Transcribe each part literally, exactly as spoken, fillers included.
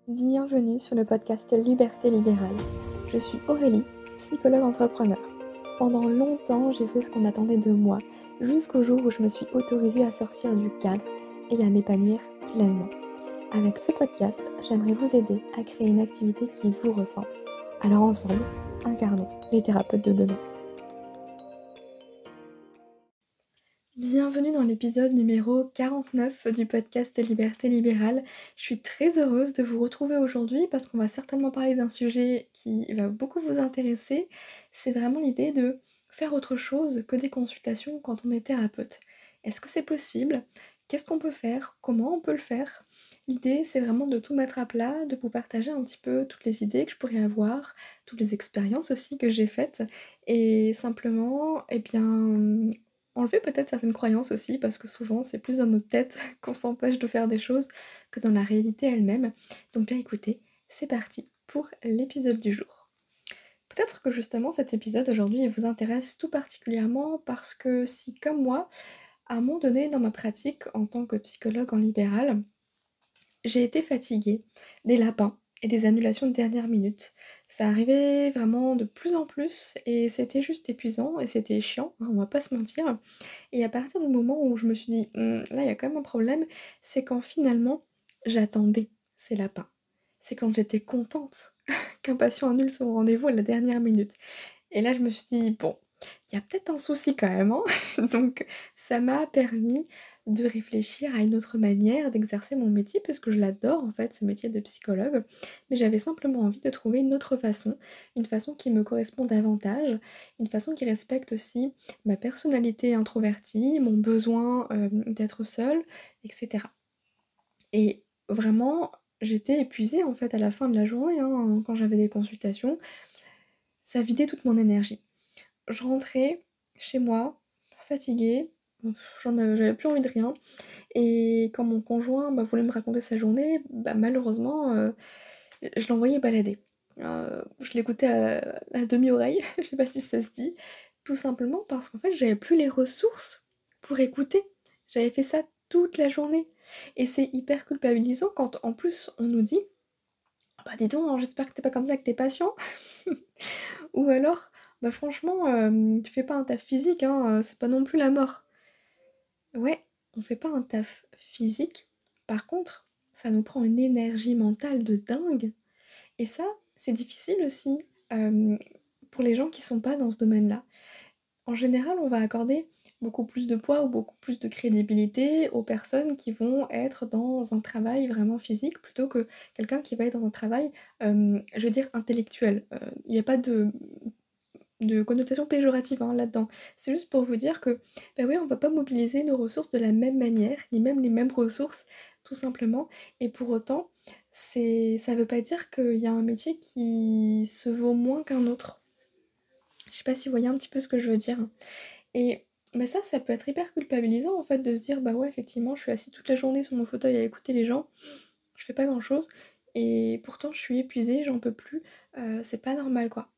Bienvenue sur le podcast Liberté Libérale. Je suis Aurélie, psychologue entrepreneur. Pendant longtemps, j'ai fait ce qu'on attendait de moi, jusqu'au jour où je me suis autorisée à sortir du cadre et à m'épanouir pleinement. Avec ce podcast, j'aimerais vous aider à créer une activité qui vous ressemble. Alors ensemble, incarnons les thérapeutes de demain. Bienvenue dans l'épisode numéro quarante-neuf du podcast Liberté Libérale. Je suis très heureuse de vous retrouver aujourd'hui parce qu'on va certainement parler d'un sujet qui va beaucoup vous intéresser. C'est vraiment l'idée de faire autre chose que des consultations quand on est thérapeute. Est-ce que c'est possible? Qu'est-ce qu'on peut faire? Comment on peut le faire? L'idée, c'est vraiment de tout mettre à plat, de vous partager un petit peu toutes les idées que je pourrais avoir, toutes les expériences aussi que j'ai faites et simplement, eh bien, enlever peut-être certaines croyances aussi, parce que souvent c'est plus dans notre tête qu'on s'empêche de faire des choses que dans la réalité elle-même. Donc bien écoutez, c'est parti pour l'épisode du jour. Peut-être que justement cet épisode aujourd'hui il vous intéresse tout particulièrement parce que si comme moi, à un moment donné dans ma pratique en tant que psychologue en libéral, j'ai été fatiguée des lapins et des annulations de dernière minute. Ça arrivait vraiment de plus en plus et c'était juste épuisant et c'était chiant, hein, on va pas se mentir. Et à partir du moment où je me suis dit: «Mmh, là, il y a quand même un problème», c'est quand finalement j'attendais ces lapins. C'est quand j'étais contente qu'un patient annule son rendez-vous à la dernière minute. Et là, je me suis dit: «Bon, il y a peut-être un souci quand même, hein». Donc ça m'a permis de réfléchir à une autre manière d'exercer mon métier, parce que je l'adore en fait, ce métier de psychologue. Mais j'avais simplement envie de trouver une autre façon, une façon qui me correspond davantage, une façon qui respecte aussi ma personnalité introvertie, mon besoin, hem, d'être seule et cetera. Et vraiment, j'étais épuisée en fait à la fin de la journée, hein, quand j'avais des consultations. Ça vidait toute mon énergie. Je rentrais chez moi, fatiguée, pff, j'en avais j'avais plus envie de rien et quand mon conjoint, bah, voulait me raconter sa journée, bah, malheureusement, heu, je l'envoyais balader. Heu, je l'écoutais à à demi-oreille, je sais pas si ça se dit, tout simplement parce qu'en fait, j'avais plus les ressources pour écouter. J'avais fait ça toute la journée et c'est hyper culpabilisant quand en plus on nous dit: «Ah bah, dis donc, hein, j'espère que tu es pas comme ça avec tes patients». Ou alors: «Bah, franchement, hem, tu fais pas un taf physique, hein, heu, c'est pas non plus la mort». Ouais, on fait pas un taf physique, par contre, ça nous prend une énergie mentale de dingue et ça, c'est difficile aussi, hem, pour les gens qui sont pas dans ce domaine-là. En général, on va accorder beaucoup plus de poids ou beaucoup plus de crédibilité aux personnes qui vont être dans un travail vraiment physique, plutôt que quelqu'un qui va être dans un travail, hem, je veux dire intellectuel. Heu, il y a pas de de connotation péjorative, hein, là-dedans. C'est juste pour vous dire que, bah, oui, on va pas mobiliser nos ressources de la même manière, ni même les mêmes ressources, tout simplement et pour autant, c'est ça veut pas dire qu'il y a un métier qui se vaut moins qu'un autre. Je sais pas si vous voyez un petit peu ce que je veux dire? Et bah, ça, ça peut être hyper culpabilisant, en fait, de se dire: «Bah, ouais, effectivement, je suis assis toute la journée sur mon fauteuil à écouter les gens, je fais pas grand-chose et pourtant je suis épuisée, j'en peux plus, heu, c'est pas normal, quoi».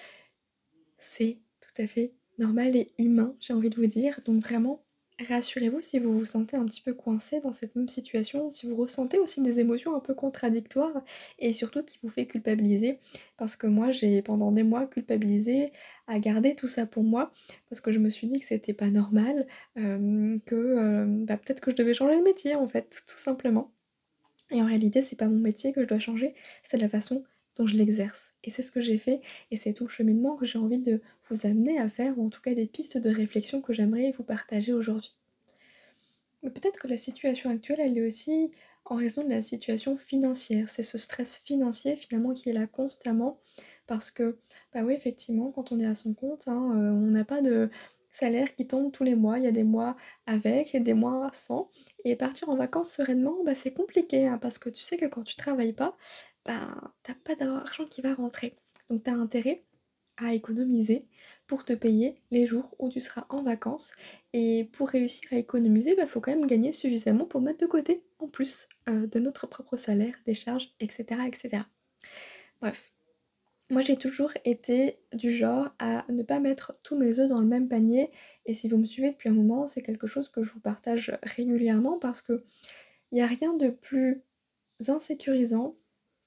C'est tout à fait normal et humain, j'ai envie de vous dire. Donc vraiment, rassurez-vous si vous vous sentez un petit peu coincé dans cette même situation, si vous ressentez aussi des émotions un peu contradictoires et surtout qui vous fait culpabiliser. Parce que moi, j'ai pendant des mois culpabilisé à garder tout ça pour moi, parce que je me suis dit que c'était pas normal, hem, que, hem, bah, peut-être que je devais changer de métier en fait, tout simplement. Et en réalité, c'est pas mon métier que je dois changer, c'est la façon dont je l'exerce. Et c'est ce que j'ai fait et c'est tout le cheminement que j'ai envie de vous amener à faire ou en tout cas des pistes de réflexion que j'aimerais vous partager aujourd'hui. Mais peut-être que la situation actuelle, elle est aussi en raison de la situation financière. C'est ce stress financier finalement qui est là constamment parce que, bah oui, effectivement, quand on est à son compte, hein, heu, on n'a pas de salaire qui tombe tous les mois. Il y a des mois avec et des mois sans et partir en vacances sereinement, bah, c'est compliqué, hein, parce que tu sais que quand tu travailles pas, ben, tu pas d'argent qui va rentrer. Donc tu as intérêt à économiser pour te payer les jours où tu seras en vacances et pour réussir à économiser, bah, faut quand même gagner suffisamment pour mettre de côté, en plus, heu, de notre propre salaire, des charges et cetera et cetera. Bref, moi j'ai toujours été du genre à ne pas mettre tous mes œufs dans le même panier et si vous me suivez depuis un moment, c'est quelque chose que je vous partage régulièrement parce qu'il y a rien de plus insécurisant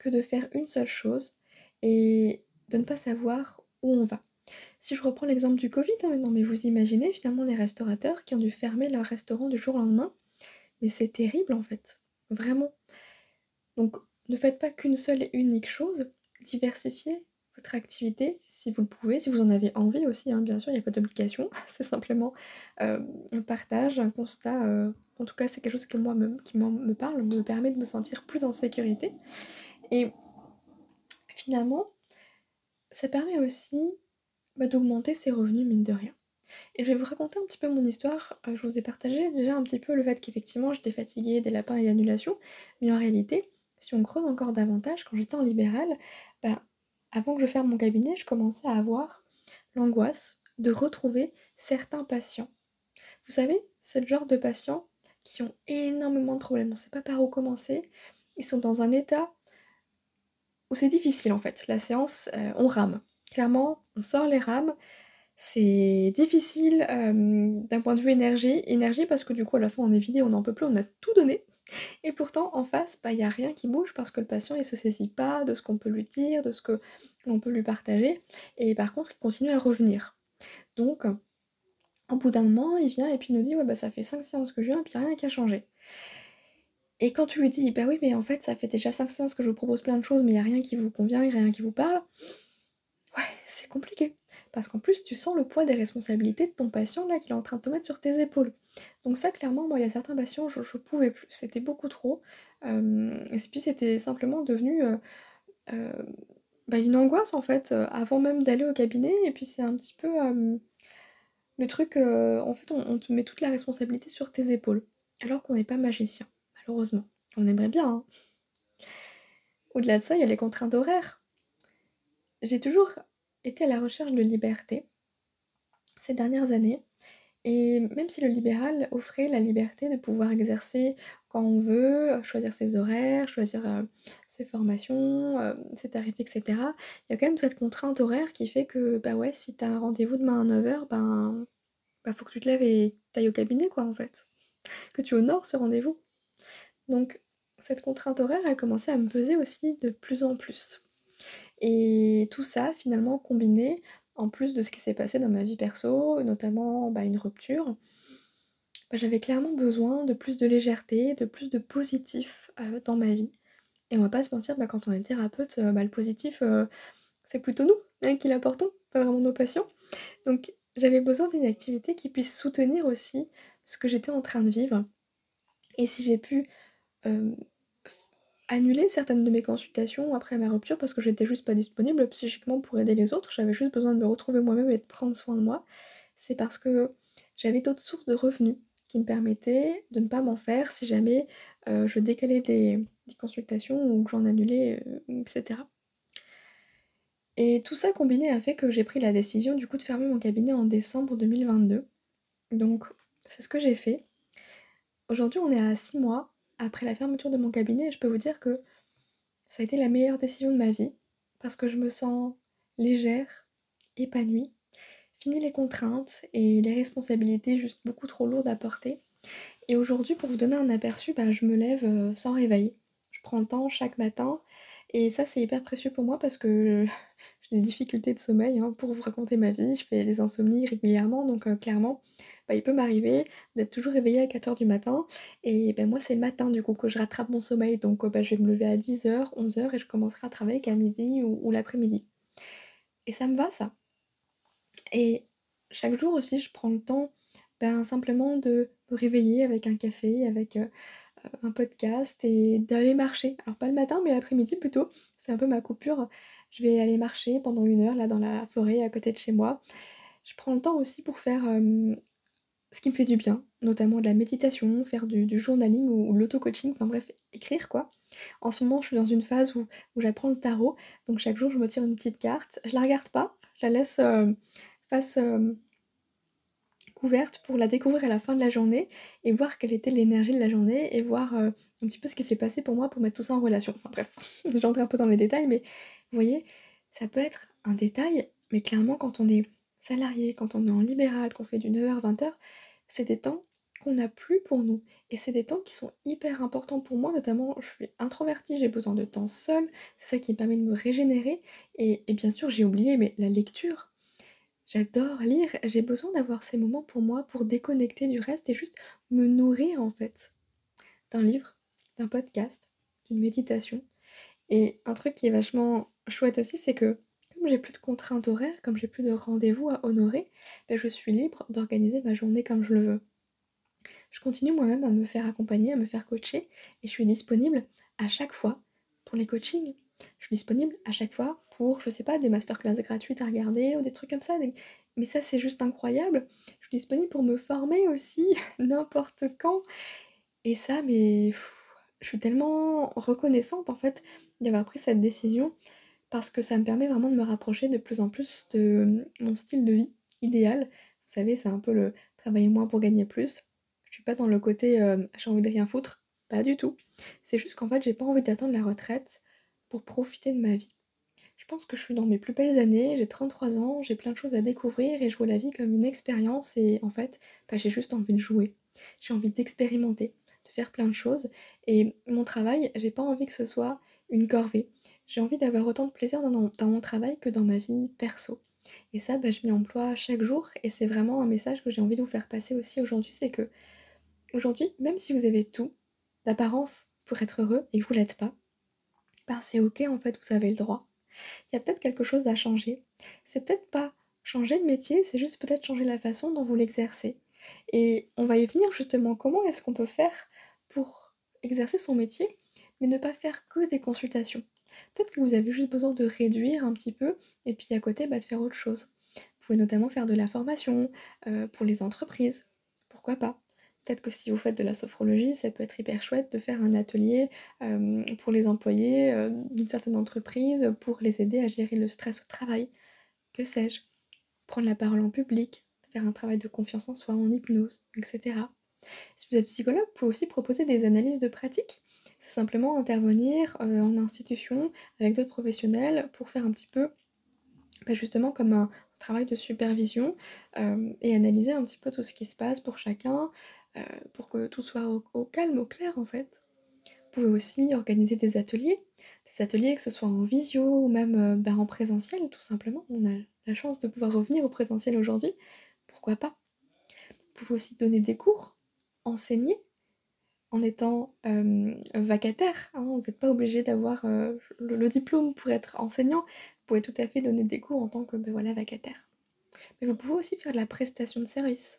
que de faire une seule chose et de ne pas savoir où on va. Si je reprends l'exemple du Covid, hein, non mais vous imaginez finalement les restaurateurs qui ont dû fermer leur restaurant du jour au lendemain, mais c'est terrible en fait, vraiment. Donc ne faites pas qu'une seule et unique chose, diversifiez votre activité si vous le pouvez, si vous en avez envie aussi, hein, bien sûr, il y a pas d'obligation, c'est simplement, hem, un partage, un constat, heu, en tout cas c'est quelque chose que moi me qui moi me parle, me permet de me sentir plus en sécurité et finalement, ça permet aussi, bah, d'augmenter ses revenus mine de rien. Et je vais vous raconter un petit peu mon histoire. Heu, je vous ai partagé déjà un petit peu le fait qu'effectivement j'étais fatiguée des lapins et annulations, mais en réalité, si on creuse encore davantage, quand j'étais en libéral, bah, avant que je ferme mon cabinet, je commençais à avoir l'angoisse de retrouver certains patients. Vous savez, c'est le genre de patients qui ont énormément de problèmes, on ne sait pas par où commencer. Ils sont dans un état où c'est difficile en fait. La séance, heu, on rame. Clairement, on sort les rames. C'est difficile, hem, d'un point de vue énergie énergie parce que du coup à la fin on est vidé, on n'en peut plus, on a tout donné et pourtant en face, bah, il y a rien qui bouge parce que le patient il se saisit pas de ce qu'on peut lui dire, de ce que l'on peut lui partager et par contre il continue à revenir. Donc, au bout d'un moment, il vient et puis il nous dit: «Ouais, bah, ça fait cinq séances que je viens et puis il y a rien qui a changé» et quand tu lui dis: «Bah, oui, mais en fait ça fait déjà cinq séances que je vous propose plein de choses mais il y a rien qui vous convient, il y a rien qui vous parle», ouais, c'est compliqué, parce qu'en plus, tu sens le poids des responsabilités de ton patient là, qu'il est en train de te mettre sur tes épaules. Donc ça, clairement, moi, il y a certains patients, je je pouvais plus, c'était beaucoup trop, hem et puis c'était simplement devenu, heu, heu, bah, une angoisse en fait, heu, avant même d'aller au cabinet et puis c'est un petit peu, hem, le truc, heu, en fait, on on te met toute la responsabilité sur tes épaules, alors qu'on n'est pas magicien, malheureusement. On aimerait bien, hein. Au-delà de ça, il y a les contraintes horaires. J'ai toujours été à la recherche de liberté ces dernières années. Et même si le libéral offrait la liberté de pouvoir exercer quand on veut, heu, choisir ses horaires, choisir, heu, ses formations, heu, ses tarifs et cetera, il y a quand même cette contrainte horaire qui fait que, bah, ouais, si tu as un rendez-vous demain à neuf heures, ben, bah, faut que tu te lèves et tu ailles au cabinet quoi, en fait, que tu honores ce rendez-vous. Donc cette contrainte horaire, elle commençait à me peser aussi de plus en plus. Et tout ça finalement combiné, en plus de ce qui s'est passé dans ma vie perso, notamment, bah, une rupture, bah, j'avais clairement besoin de plus de légèreté, de plus de positif, heu, dans ma vie et on va pas se mentir, bah, quand on est thérapeute, heu, bah, le positif, heu, c'est plutôt nous, hein, qui l'apportons, pas vraiment nos patients. Donc j'avais besoin d'une activité qui puisse soutenir aussi ce que j'étais en train de vivre et si j'ai pu, hem, f annuler certaines de mes consultations après ma rupture parce que j'étais juste pas disponible psychiquement pour aider les autres, j'avais juste besoin de me retrouver moi-même et de prendre soin de moi. C'est parce que j'avais d'autres sources de revenus qui me permettaient de ne pas m'en faire si jamais, heu, je décalais des des consultations ou que j'en annulais, heu, et cetera. Et tout ça combiné a fait que j'ai pris la décision du coup de fermer mon cabinet en décembre deux mille vingt-deux. Donc c'est ce que j'ai fait. Aujourd'hui, on est à six mois après la fermeture de mon cabinet et je peux vous dire que ça a été la meilleure décision de ma vie parce que je me sens légère, épanouie, fini les contraintes et les responsabilités juste beaucoup trop lourdes à porter. Et aujourd'hui, pour vous donner un aperçu, bah, je me lève, heu, sans réveil. Je prends le temps chaque matin et ça, c'est hyper précieux pour moi parce que j'ai des difficultés de sommeil, hein. Pour vous raconter ma vie, je fais des insomnies régulièrement donc heu, clairement, bah, il peut m'arriver d'être toujours réveillée à quatre heures du matin et bah, moi, c'est le matin du coup que je rattrape mon sommeil donc heu, bah, je vais me lever à dix heures, onze heures et je commencerai à travailler qu'à midi ou ou l'après-midi et ça me va ça. Et chaque jour aussi, je prends le temps, ben, simplement de me réveiller avec un café, avec, heu heu, un podcast et d'aller marcher. Alors pas le matin, mais l'après-midi plutôt. C'est un peu ma coupure. Je vais aller marcher pendant une heure là dans la forêt à côté de chez moi. Je prends le temps aussi pour faire, hem, ce qui me fait du bien, notamment de la méditation, faire du du journaling ou ou l'auto-coaching, enfin bref, écrire quoi. En ce moment, je suis dans une phase où où j'apprends le tarot, donc chaque jour je me tire une petite carte. Je la regarde pas, je la laisse, hem, face, hem couverte pour la découvrir à la fin de la journée et voir quelle était l'énergie de la journée et voir, heu, un petit peu ce qui s'est passé pour moi pour mettre tout ça en relation. Enfin bref, j'entre un peu dans les détails, mais vous voyez, ça peut être un détail, mais clairement quand on est salarié, quand on est en libéral, qu'on fait du neuf heures-vingt heures, c'est des temps qu'on n'a plus pour nous et c'est des temps qui sont hyper importants pour moi, notamment je suis introvertie, j'ai besoin de temps seule, c'est ça qui me permet de me régénérer et et bien sûr j'ai oublié, mais la lecture. J'adore lire, j'ai besoin d'avoir ces moments pour moi, pour déconnecter du reste et juste me nourrir en fait, d'un livre, d'un podcast, d'une méditation et un truc qui est vachement chouette aussi, c'est que comme j'ai plus de contraintes horaires, comme j'ai plus de rendez-vous à honorer, bah, je suis libre d'organiser ma journée comme je le veux. Je continue moi-même à me faire accompagner, à me faire coacher et je suis disponible à chaque fois pour les coachings. Je suis disponible à chaque fois pour, je sais pas, des masterclass gratuites à regarder ou des trucs comme ça, des mais ça, c'est juste incroyable. Je suis disponible pour me former aussi n'importe quand et ça, mais pff, je suis tellement reconnaissante en fait d'avoir pris cette décision parce que ça me permet vraiment de me rapprocher de plus en plus de mon style de vie idéal. Vous savez, c'est un peu le travailler moins pour gagner plus. Je suis pas dans le côté, heu, j'ai envie de rien foutre, pas du tout. C'est juste qu'en fait, j'ai pas envie d'attendre la retraite pour profiter de ma vie. Je pense que je suis dans mes plus belles années, j'ai trente-trois ans, j'ai plein de choses à découvrir et je vois la vie comme une expérience et en fait, bah, j'ai juste envie de jouer. J'ai envie d'expérimenter, de faire plein de choses et mon travail, j'ai pas envie que ce soit une corvée. J'ai envie d'avoir autant de plaisir dans mon dans mon travail que dans ma vie perso et ça, bah, je m'y emploie chaque jour et c'est vraiment un message que j'ai envie de vous faire passer aussi aujourd'hui, c'est que aujourd'hui, même si vous avez tout d'apparence pour être heureux et que vous l'êtes pas, bah, c'est OK en fait, vous avez le droit. Il y a peut-être quelque chose à changer. C'est peut-être pas changer de métier, c'est juste peut-être changer la façon dont vous l'exercez. Et on va y venir justement, comment est-ce qu'on peut faire pour exercer son métier, mais ne pas faire que des consultations? Peut-être que vous avez juste besoin de réduire un petit peu et puis à côté, bah, de faire autre chose. Vous pouvez notamment faire de la formation, heu, pour les entreprises, pourquoi pas? Peut-être que si vous faites de la sophrologie, ça peut être hyper chouette de faire un atelier hem, pour les employés, heu, d'une certaine entreprise, pour les aider à gérer le stress au travail, que sais-je? Prendre la parole en public, faire un travail de confiance en soi, en hypnose, et cetera. Si vous êtes psychologue, vous pouvez aussi proposer des analyses de pratique. C'est simplement intervenir, heu, en institution avec d'autres professionnels pour faire un petit peu, bah, justement comme un travail de supervision, hem et analyser un petit peu tout ce qui se passe pour chacun, heu, pour que tout soit au au calme, au clair, en fait. Vous pouvez aussi organiser des ateliers, des ateliers que ce soit en visio ou même, heu, bah, en présentiel tout simplement. On a la chance de pouvoir revenir au présentiel aujourd'hui, pourquoi pas? Vous pouvez aussi donner des cours, enseigner en étant, hem, vacataire, hein. Vous n'êtes pas obligé d'avoir, heu, le le diplôme pour être enseignant. Vous pouvez tout à fait donner des cours en tant que, beh, voilà, vacataire. Mais vous pouvez aussi faire de la prestation de service.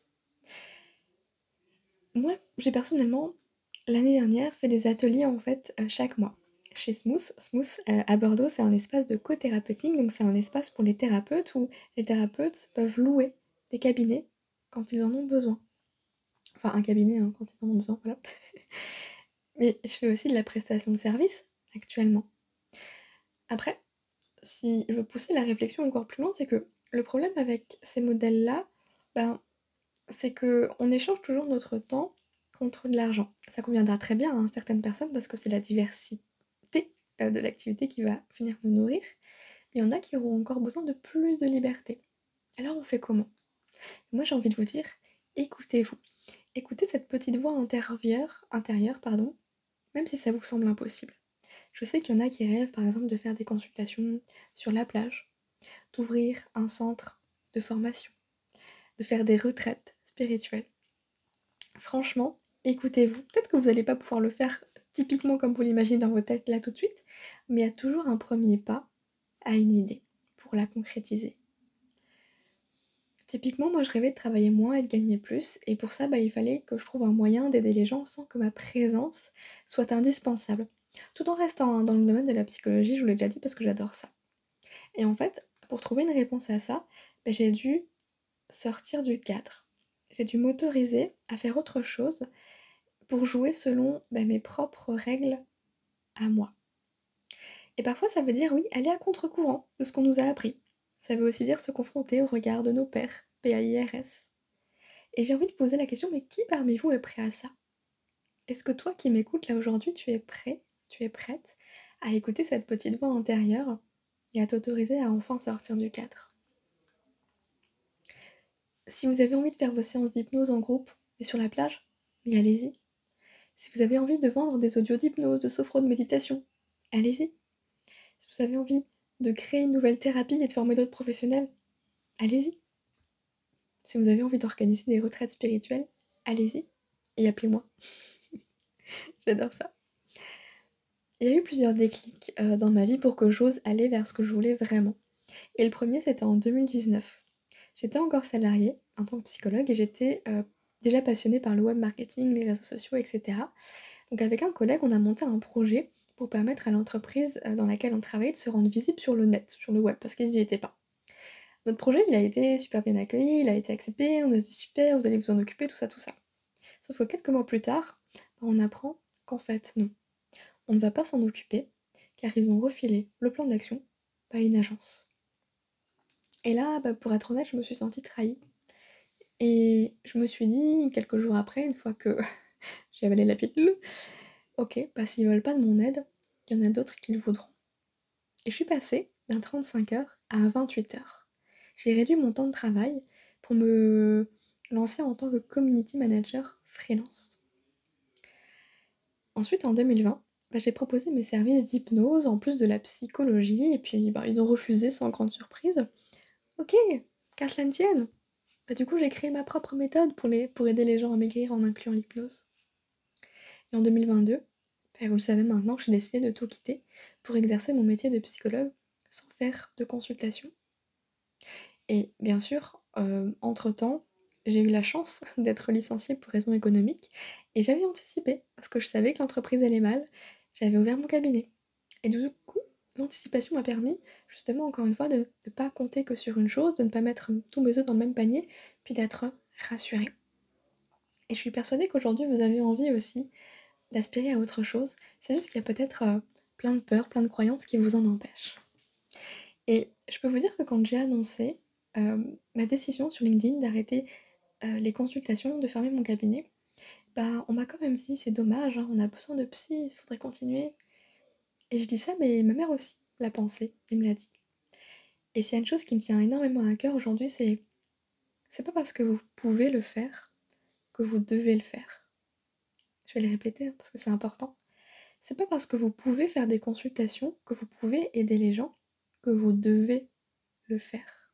Moi, j'ai personnellement, l'année dernière, fait des ateliers en fait, heu, chaque mois. Chez Smooth. Smooth, heu, à Bordeaux, c'est un espace de co-thérapeutique, donc c'est un espace pour les thérapeutes où les thérapeutes peuvent louer des cabinets quand ils en ont besoin. Enfin un cabinet, hein, quand ils en ont besoin, voilà. Mais je fais aussi de la prestation de service, actuellement. Après, si je veux pousser la réflexion encore plus loin, c'est que le problème avec ces modèles-là, ben, c'est qu'on échange toujours notre temps contre de l'argent. Ça conviendra très bien à certaines personnes parce que c'est la diversité, heu, de l'activité qui va finir nous nourrir. Mais il y en a qui auront encore besoin de plus de liberté. Alors on fait comment? Moi j'ai envie de vous dire, écoutez-vous. Écoutez cette petite voix intérieure intérieure, pardon, même si ça vous semble impossible. Je sais qu'il y en a qui rêvent par exemple de faire des consultations sur la plage, d'ouvrir un centre de formation, de faire des retraites spirituelles. Franchement, écoutez-vous. Peut-être que vous allez pas pouvoir le faire typiquement comme vous l'imaginez dans votre tête là tout de suite, mais il y a toujours un premier pas à une idée pour la concrétiser. Typiquement, moi je rêvais de travailler moins et de gagner plus et pour ça, bah, il fallait que je trouve un moyen d'aider les gens sans que ma présence soit indispensable. Tout en restant, hein, dans le domaine de la psychologie, je vous l'ai déjà dit parce que j'adore ça. Et en fait, pour trouver une réponse à ça, bah, j'ai dû sortir du cadre. J'ai dû m'autoriser à faire autre chose pour jouer selon, bah, mes propres règles à moi. Et parfois ça veut dire, oui, aller à contre-courant de ce qu'on nous a appris. Ça veut aussi dire se confronter au regard de nos pairs, P A I R S. Et j'ai envie de poser la question, mais qui parmi vous est prêt à ça? Est-ce que toi qui m'écoutes là aujourd'hui, tu es prêt, tu es prête à écouter cette petite voix intérieure et à t'autoriser à enfin sortir du cadre? Si vous avez envie de faire vos séances d'hypnose en groupe et sur la plage, mais allez-y. Si vous avez envie de vendre des audios d'hypnose, de sophro, de méditation, allez-y. Si vous avez envie de créer une nouvelle thérapie et de former d'autres professionnels, allez-y. Si vous avez envie d'organiser des retraites spirituelles, allez-y et appelez-moi. J'adore ça. Il y a eu plusieurs déclics, heu, dans ma vie pour que j'ose aller vers ce que je voulais vraiment. Et le premier c'était en deux mille dix-neuf. J'étais encore salariée en tant que psychologue et j'étais, heu, déjà passionnée par le web marketing, les réseaux sociaux et cetera. Donc avec un collègue, on a monté un projet pour permettre à l'entreprise, heu, dans laquelle on travaillait de se rendre visible sur le net, sur le web, parce qu'ils y étaient pas. Notre projet, il a été super bien accueilli, il a été accepté, on nous a dit: «Super, vous allez vous en occuper», tout ça, tout ça. Sauf que quelques mois plus tard, on apprend qu'en fait non, on ne va pas s'en occuper, car ils ont refilé le plan d'action à une agence. Et là, bah, pour être honnête, je me suis sentie trahie et je me suis dit quelques jours après, une fois que j'ai avalé la pilule: «OK, bah, s'ils veulent pas de mon aide, il y en a d'autres qui le voudront». Et je suis passée d'un trente-cinq heures à vingt-huit heures. J'ai réduit mon temps de travail pour me lancer en tant que community manager freelance. Ensuite, en deux mille vingt, bah, j'ai proposé mes services d'hypnose en plus de la psychologie et puis, bah, ils ont refusé sans grande surprise. OK, qu'à cela ne tienne! Bah, du coup, j'ai créé ma propre méthode pour les pour aider les gens à maigrir en incluant l'hypnose. Et en deux mille vingt-deux, bah, vous le savez maintenant, j'ai décidé de tout quitter pour exercer mon métier de psychologue sans faire de consultation. Et bien sûr, heu, entre-temps, j'ai eu la chance d'être licenciée pour raisons économiques et j'avais anticipé parce que je savais que l'entreprise allait mal. J'avais ouvert mon cabinet et du coup, l'anticipation m'a permis justement encore une fois de de pas compter que sur une chose, de ne pas mettre tous mes œufs dans le même panier, puis d'être rassurée. Et je suis persuadée qu'aujourd'hui vous avez envie aussi d'aspirer à autre chose. C'est juste qu'il y a peut-être, heu, plein de peurs, plein de croyances qui vous en empêchent. Et je peux vous dire que quand j'ai annoncé, hem, ma décision sur LinkedIn d'arrêter, heu, les consultations, de fermer mon cabinet, bah, on m'a quand même dit: «C'est dommage, hein, on a besoin de psy, il faudrait continuer». Et je dis ça, mais ma mère aussi l'a pensé et me l'a dit. Et s'il y a une chose qui me tient énormément à cœur aujourd'hui, c'est c'est pas parce que vous pouvez le faire que vous devez le faire. Je vais le répéter, hein, parce que c'est important. C'est pas parce que vous pouvez faire des consultations, que vous pouvez aider les gens, que vous devez le faire.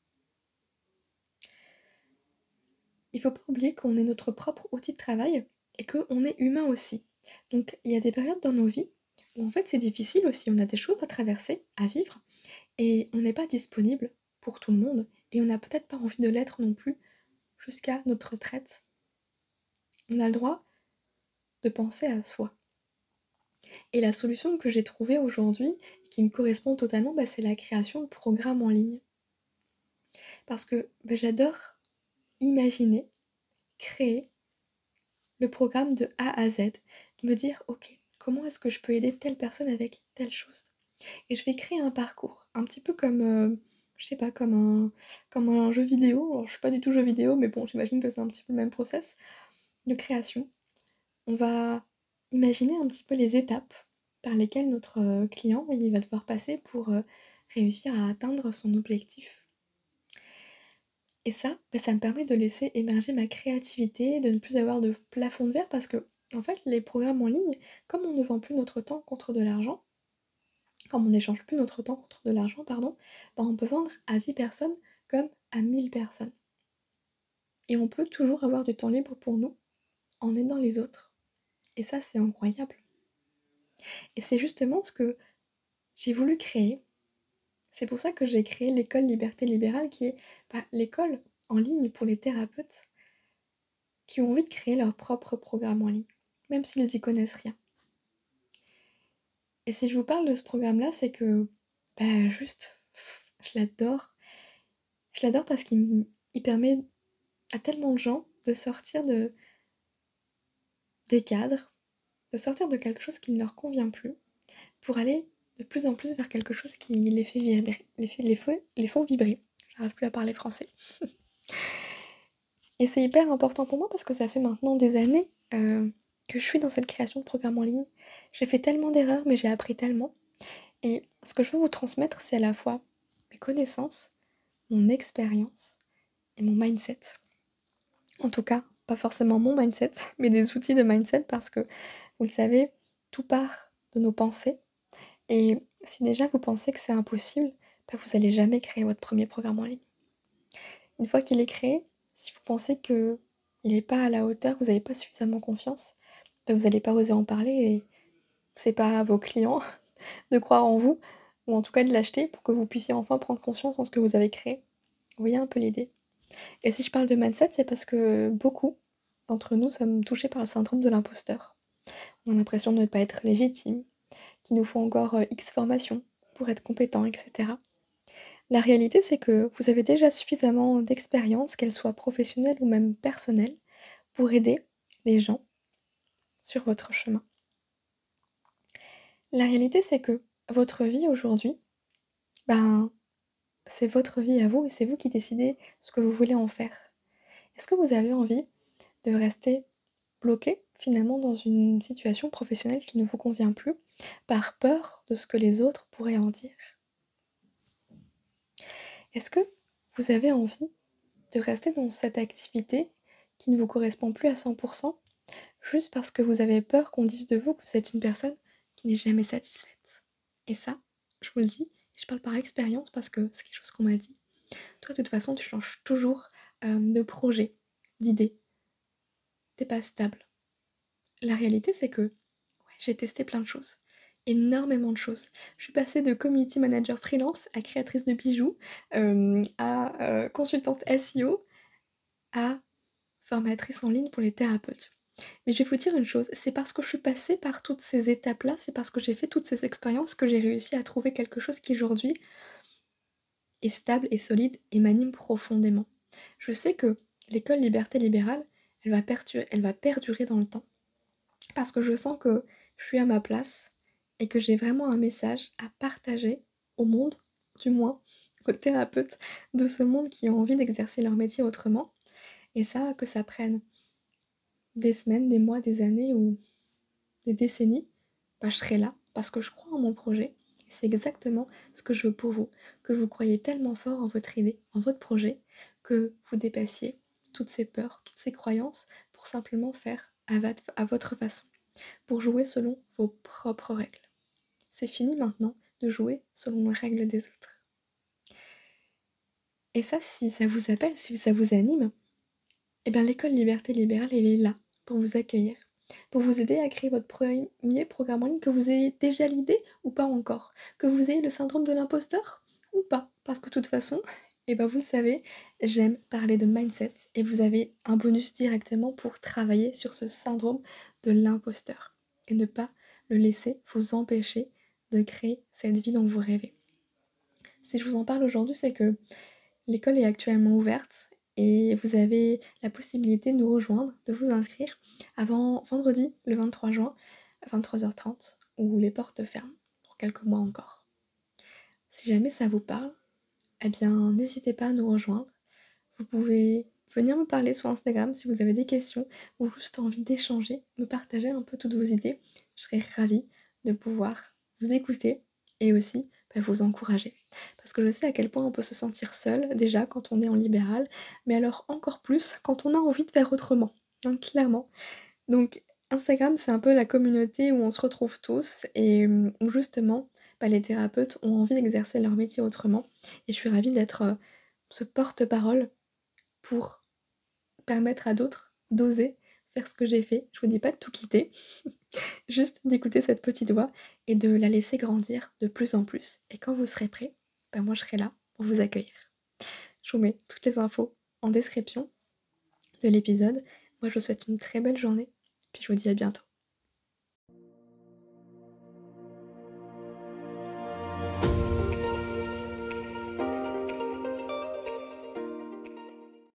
Il faut pas oublier qu'on est notre propre outil de travail et qu'on est humain aussi. Donc il y a des périodes dans nos vies où en fait c'est difficile aussi, on a des choses à traverser, à vivre et on n'est pas disponible pour tout le monde et on n'a peut-être pas envie de l'être non plus jusqu'à notre retraite. On a le droit de penser à soi. Et la solution que j'ai trouvée aujourd'hui, qui me correspond totalement, bah, c'est la création de programmes en ligne. Parce que, bah, j'adore imaginer, créer le programme de A à Z. De me dire: «OK, comment est-ce que je peux aider telle personne avec telle chose?» Et je vais créer un parcours, un petit peu comme, heu, je sais pas, comme un comme un jeu vidéo. Alors je suis pas du tout jeu vidéo, mais bon, j'imagine que c'est un petit peu le même process de création. On va imaginer un petit peu les étapes par lesquelles notre, heu, client, il va devoir passer pour, heu, réussir à atteindre son objectif. Et ça, bah, ça me permet de laisser émerger ma créativité, de ne plus avoir de plafond de verre parce que en fait, les programmes en ligne, comme on ne vend plus notre temps contre de l'argent, comme on n'échange plus notre temps contre de l'argent, pardon, bah, on peut vendre à dix personnes comme à mille personnes. Et on peut toujours avoir du temps libre pour nous en aidant les autres. Et ça, c'est incroyable. Et c'est justement ce que j'ai voulu créer. C'est pour ça que j'ai créé l'école Liberté Libérale qui est, bah, l'école en ligne pour les thérapeutes qui ont envie de créer leur propre programme en ligne, même s'ils y connaissent rien. Et si je vous parle de ce programme-là, c'est que, bah, juste, je l'adore. Je l'adore parce qu'il m il permet à tellement de gens de sortir de des cadres, de sortir de quelque chose qui ne leur convient plus, pour aller de plus en plus vers quelque chose qui les fait vibrer, les fait les fait les font vibrer. J'arrive plus à parler français. Et c'est hyper important pour moi parce que ça fait maintenant des années, heu, que je suis dans cette création de programmes en ligne. J'ai fait tellement d'erreurs, mais j'ai appris tellement et ce que je veux vous transmettre, c'est à la fois mes connaissances, mon expérience et mon mindset. En tout cas, pas forcément mon mindset, mais des outils de mindset parce que, vous le savez, tout part de nos pensées et si déjà vous pensez que c'est impossible, bah, vous allez jamais créer votre premier programme en ligne. Une fois qu'il est créé, si vous pensez qu'il est pas à la hauteur, que vous avez pas suffisamment confiance, bah, vous allez pas oser en parler et c'est pas à vos clients de croire en vous ou en tout cas de l'acheter pour que vous puissiez enfin prendre conscience en ce que vous avez créé. Vous voyez un peu l'idée? Et si je parle de mindset, c'est parce que beaucoup d'entre nous sommes touchés par le syndrome de l'imposteur. On a l'impression de ne pas être légitime, qu'il nous faut encore, heu, X formations pour être compétent et cetera. La réalité, c'est que vous avez déjà suffisamment d'expérience, qu'elle soit professionnelle ou même personnelle, pour aider les gens sur votre chemin. La réalité, c'est que votre vie aujourd'hui, ben, c'est votre vie à vous et c'est vous qui décidez ce que vous voulez en faire. Est-ce que vous avez envie de rester bloqué, finalement, dans une situation professionnelle qui ne vous convient plus, par peur de ce que les autres pourraient en dire? Est-ce que vous avez envie de rester dans cette activité qui ne vous correspond plus à cent pour cent, juste parce que vous avez peur qu'on dise de vous que vous êtes une personne qui n'est jamais satisfaite? Et ça, je vous le dis, je parle par expérience parce que c'est quelque chose qu'on m'a dit. Toi, de toute façon, tu changes toujours, hem, de projet, d'idée. Tu es pas stable. La réalité, c'est que, ouais, j'ai testé plein de choses, énormément de choses. Je suis passée de community manager freelance à créatrice de bijoux, hem, à, heu, consultante S E O, à formatrice en ligne pour les thérapeutes. Mais je vais vous dire une chose, c'est parce que je suis passée par toutes ces étapes-là, c'est parce que j'ai fait toutes ces expériences que j'ai réussi à trouver quelque chose qui aujourd'hui est stable et solide et m'anime profondément. Je sais que l'école Liberté Libérale, elle va perdu elle va perdurer dans le temps. Parce que je sens que je suis à ma place et que j'ai vraiment un message à partager au monde, du moins aux thérapeutes de ce monde qui ont envie d'exercer leur métier autrement. Et ça, que ça prenne des semaines, des mois, des années ou des décennies, bah, je serai là parce que je crois en mon projet. Et c'est exactement ce que je veux pour vous, que vous croyez tellement fort en votre idée, en votre projet, que vous dépassiez toutes ces peurs, toutes ces croyances pour simplement faire à, vat- à votre façon, pour jouer selon vos propres règles. C'est fini maintenant de jouer selon les règles des autres. Et ça, si ça vous appelle, si ça vous anime, eh bien l'école Liberté Libérale, elle est là pour vous accueillir, pour vous aider à créer votre premier programme en ligne, que vous ayez déjà l'idée ou pas encore, que vous ayez le syndrome de l'imposteur ou pas, parce que de toute façon, eh ben vous le savez, j'aime parler de mindset et vous avez un bonus directement pour travailler sur ce syndrome de l'imposteur et ne pas le laisser vous empêcher de créer cette vie dont vous rêvez. Si je vous en parle aujourd'hui, c'est que l'école est actuellement ouverte et vous avez la possibilité de nous rejoindre, de vous inscrire avant vendredi, le vingt-trois juin, à vingt-trois heures trente, où les portes ferment pour quelques mois encore. Si jamais ça vous parle, eh bien n'hésitez pas à nous rejoindre. Vous pouvez venir me parler sur Instagram si vous avez des questions ou juste envie d'échanger, me partager un peu toutes vos idées. Je serais ravie de pouvoir vous écouter et aussi bah, vous encourager. Parce que je sais à quel point on peut se sentir seul déjà quand on est en libéral, mais alors encore plus quand on a envie de faire autrement, hein, clairement. Donc Instagram, c'est un peu la communauté où on se retrouve tous et mmh, où justement, bah, les thérapeutes ont envie d'exercer leur métier autrement et je suis ravie d'être, heu, ce porte-parole pour permettre à d'autres d'oser faire ce que j'ai fait. Je vous dis pas de tout quitter, juste d'écouter cette petite voix et de la laisser grandir de plus en plus et quand vous serez prêts, bah, moi je serai là pour vous accueillir. Je vous mets toutes les infos en description de l'épisode. Moi je vous souhaite une très belle journée, puis je vous dis à bientôt.